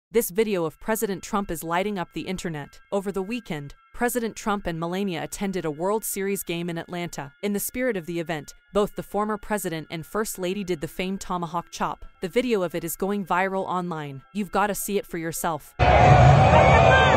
This video of President Trump is lighting up the internet. Over the weekend, President Trump and Melania attended a World Series game in Atlanta. In the spirit of the event, both the former president and First Lady did the famed tomahawk chop. The video of it is going viral online. You've got to see it for yourself.